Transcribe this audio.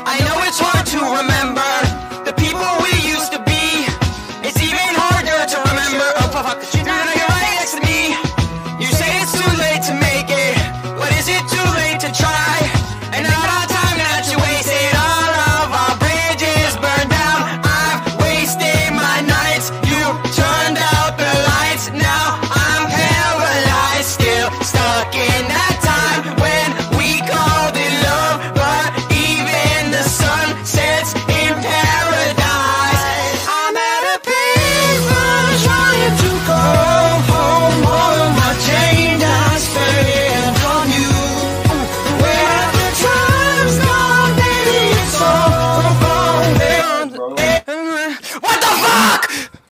I know it's hard to remember the people we used to be. It's even harder to remember. Oh fuck, you're right next to me. You say it's too late to make it, but is it too late to try? And all our time that you wasted, all of our bridges burned down. I've wasted my nights, you turned out the lights. Now I'm paralyzed, still stuck